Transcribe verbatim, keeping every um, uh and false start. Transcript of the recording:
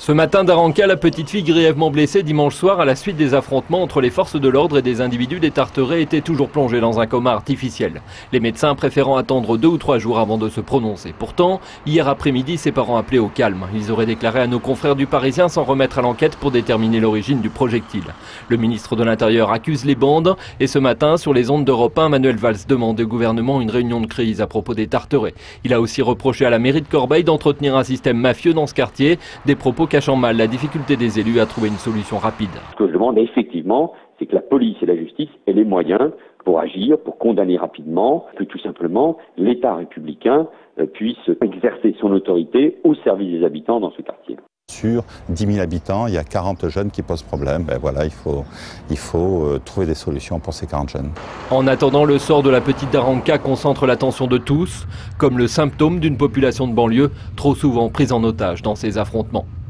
Ce matin d'Aranca, la petite fille grièvement blessée dimanche soir à la suite des affrontements entre les forces de l'ordre et des individus des Tarterets était toujours plongée dans un coma artificiel. Les médecins préférant attendre deux ou trois jours avant de se prononcer. Pourtant, hier après-midi, ses parents appelaient au calme. Ils auraient déclaré à nos confrères du Parisien s'en remettre à l'enquête pour déterminer l'origine du projectile. Le ministre de l'Intérieur accuse les bandes et ce matin, sur les ondes d'Europe un, Manuel Valls demande au gouvernement une réunion de crise à propos des Tarterets. Il a aussi reproché à la mairie de Corbeil d'entretenir un système mafieux dans ce quartier, des propos cachant mal la difficulté des élus à trouver une solution rapide. Ce que je demande effectivement, c'est que la police et la justice aient les moyens pour agir, pour condamner rapidement, que tout simplement l'État républicain puisse exercer son autorité au service des habitants dans ce quartier. Sur dix mille habitants, il y a quarante jeunes qui posent problème. Ben voilà, il faut, il faut euh, trouver des solutions pour ces quarante jeunes. En attendant, le sort de la petite d'Aranca concentre l'attention de tous, comme le symptôme d'une population de banlieue trop souvent prise en otage dans ces affrontements.